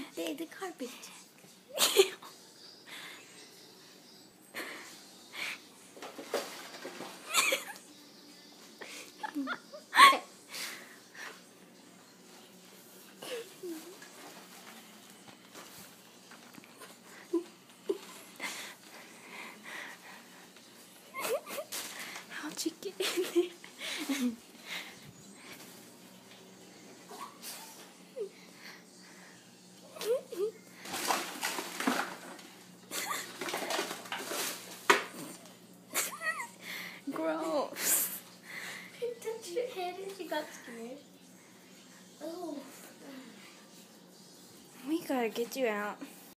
The carpet. How'd you get in there? Gross. I touched your head and she got scared. Oh. We gotta get you out.